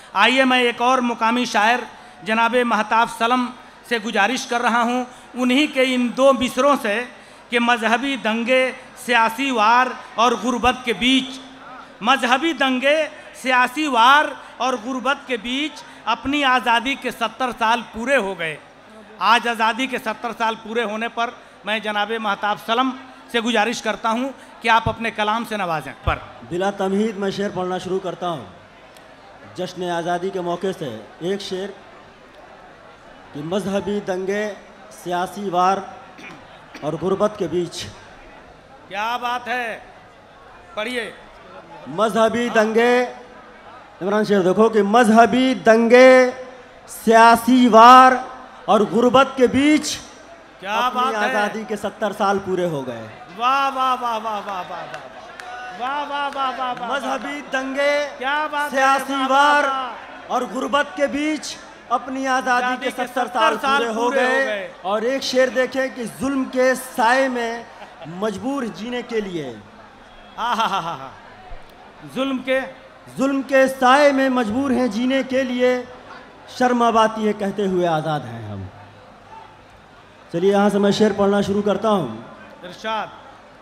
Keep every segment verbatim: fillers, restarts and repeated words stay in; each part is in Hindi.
आइए मैं एक और मुकामी शायर जनाब महताब सलम से गुजारिश कर रहा हूँ उन्हीं के इन दो मिसरों से कि मजहबी दंगे सियासी वार और गुर्बत के बीच, मजहबी दंगे सियासी वार और गुर्बत के बीच अपनी आज़ादी के सत्तर साल पूरे हो गए। आज आज़ादी के सत्तर साल पूरे होने पर मैं जनाब महताब सलम से गुजारिश करता हूँ कि आप अपने कलाम से नवाजें। पर बिला तमहीद मैं शेर पढ़ना शुरू करता हूँ। जश्न आज़ादी के मौके से एक शेर कि मजहबी दंगे सियासी वार और गुर्बत के बीच। क्या बात है, पढ़िए। मजहबी दंगे, इमरान शेर देखो कि मजहबी दंगे सियासी वार और गुर्बत के बीच क्या बात है, आज़ादी के सत्तर साल पूरे हो गए। वाह वाह वाह वाह वाह वाह वाह वाह वाह वाह वाह। मजहबी दंगे क्या बात, सियासी वार और गुर्बत के बीच अपनी आज़ादी के सत्तर साल पूरे हो गए। और एक शेर देखें कि जुल्म के साए में मजबूर जीने के लिए। हाँ हाँ हाँ हाँ, जुल्म के जुल्म के साए में मजबूर हैं जीने के लिए, शर्म अब आती है कहते हुए आज़ाद हैं हम। चलिए यहाँ से मैं शेर पढ़ना शुरू करता हूँ। इरशाद।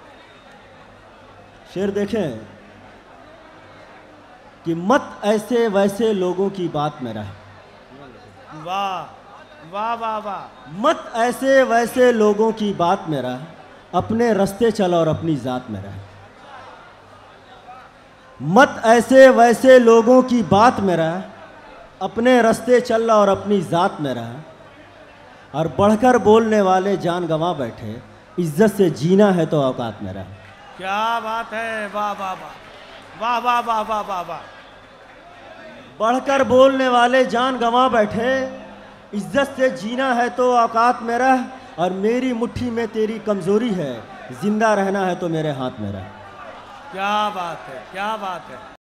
शेर देखें कि मत ऐसे वैसे लोगों की बात में रह। वाह वाह वाह वाह। मत ऐसे वैसे लोगों की बात में रह, अपने रास्ते चल और अपनी ज़ात में रह। मत ऐसे वैसे लोगों की बात में रह, अपने रास्ते चल और अपनी ज़ात में रह। और बढ़कर बोलने वाले जान गंवा बैठे, इज्जत से जीना है तो औकात में रह। क्या बात है, वाह वाह वाह वाह वाह वाह वाह वाह। बढ़कर बोलने वाले जान गंवा बैठे, इज्जत से जीना है तो औकात में रह। और मेरी मुट्ठी में तेरी कमज़ोरी है, जिंदा रहना है तो मेरे हाथ में रह। क्या बात है, क्या बात है।